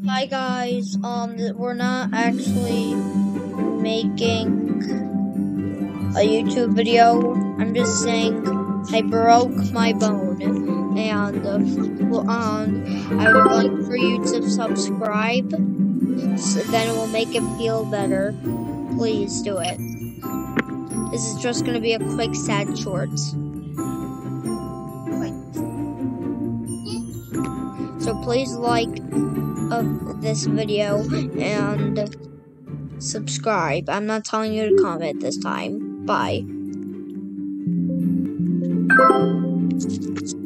Hi guys, we're not actually making a YouTube video. I'm just saying I broke my bone, and I would like for you to subscribe, so then it will make it feel better. Please do it. This is just gonna be a quick sad shorts. So please like this video and subscribe. I'm not telling you to comment this time. Bye.